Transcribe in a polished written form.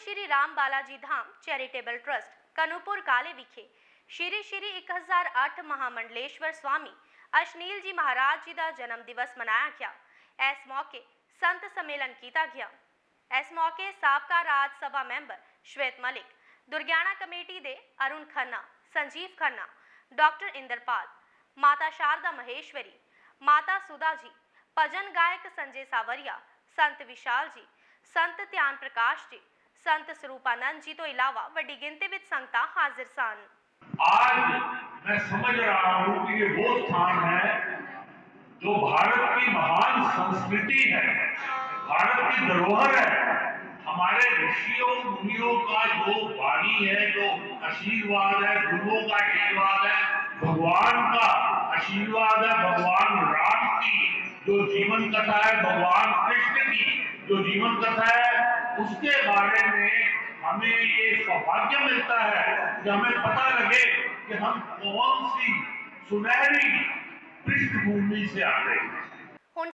Shri Ram Balaji Dham charitable trust Kanupur काले विखे श्री 1008 महामंडलेश्वर स्वामी अशनील जी महाराज जी का जन्म दिवस मनाया गया। इस मौके संत सम्मेलन किया गया। इस मौके साबका राज सभा मैंबर श्वेत मलिक, दुर्गियाना कमेटी दे अरुण खन्ना, संजीव खन्ना, डॉक्टर इंद्रपाल, माता शारदा महेश्वरी, माता सुधा जी, भजन गायक संजय सावरिया, संत विशाल जी, संत ध्यान प्रकाश जी, संत स्वरूपानंद जी तो इलावा बड़ी गिनती में संगतां हाजिर सन। आज मैं समझ रहा हूं कि ये वो स्थान है जो भारत की महान संस्कृति है, भारत की धरोहर है। हमारे ऋषियों मुनियों का जो वाणी है, जो आशीर्वाद है, गुरुओं का आशीर्वाद है, भगवान का आशीर्वाद है, भगवान राम की जो जीवन कथा है, भगवान कृष्ण की जो जीवन कथा है, उसके बारे में हमें ये सौभाग्य मिलता है कि हमें पता लगे कि हम कौन सी सुनहरी पृष्ठभूमि से आ रहे हैं।